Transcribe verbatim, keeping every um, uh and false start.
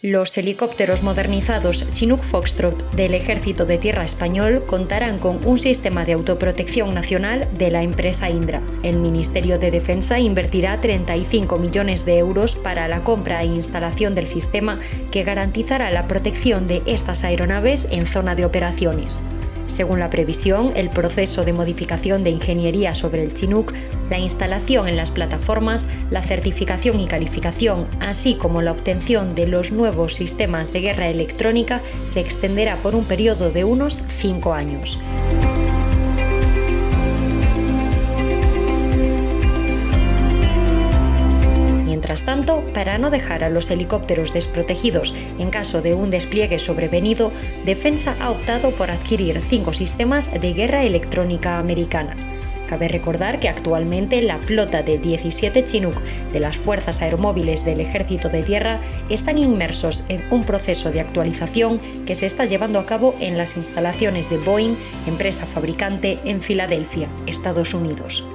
Los helicópteros modernizados Chinook Foxtrot del Ejército de Tierra español contarán con un sistema de autoprotección nacional de la empresa Indra. El Ministerio de Defensa invertirá treinta y cinco millones de euros para la compra e instalación del sistema que garantizará la protección de estas aeronaves en zona de operaciones. Según la previsión, el proceso de modificación de ingeniería sobre el Chinook, la instalación en las plataformas, la certificación y calificación, así como la obtención de los nuevos sistemas de guerra electrónica, se extenderá por un periodo de unos cinco años. Mientras tanto, para no dejar a los helicópteros desprotegidos en caso de un despliegue sobrevenido, Defensa ha optado por adquirir cinco sistemas de guerra electrónica americana. Cabe recordar que actualmente la flota de diecisiete Chinook de las Fuerzas Aeromóviles del Ejército de Tierra están inmersos en un proceso de actualización que se está llevando a cabo en las instalaciones de Boeing, empresa fabricante en Filadelfia, Estados Unidos.